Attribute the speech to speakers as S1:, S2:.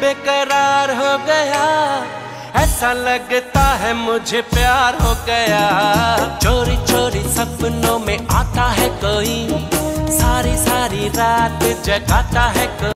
S1: बेकरार हो गया, ऐसा लगता है मुझे प्यार हो गया। चोरी चोरी सपनों में आता है कोई, सारी सारी रात जगाता है कोई।